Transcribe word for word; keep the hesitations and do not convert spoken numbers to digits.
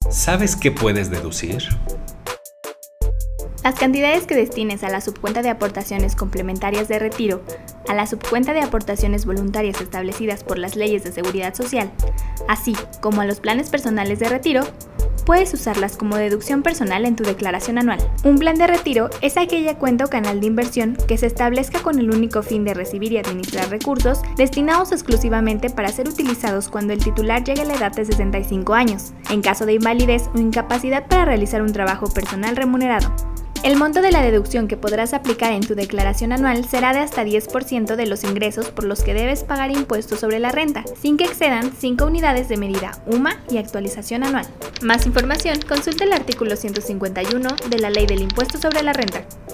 ¿Sabes qué puedes deducir? Las cantidades que destines a la subcuenta de aportaciones complementarias de retiro, a la subcuenta de aportaciones voluntarias establecidas por las leyes de seguridad social, así como a los planes personales de retiro, puedes usarlas como deducción personal en tu declaración anual. Un plan de retiro es aquella cuenta o canal de inversión que se establezca con el único fin de recibir y administrar recursos destinados exclusivamente para ser utilizados cuando el titular llegue a la edad de sesenta y cinco años, en caso de invalidez o incapacidad para realizar un trabajo personal remunerado. El monto de la deducción que podrás aplicar en tu declaración anual será de hasta diez por ciento de los ingresos por los que debes pagar impuestos sobre la renta, sin que excedan cinco unidades de medida U M A y actualización anual. Más información, consulta el artículo ciento cincuenta y uno de la Ley del Impuesto sobre la Renta.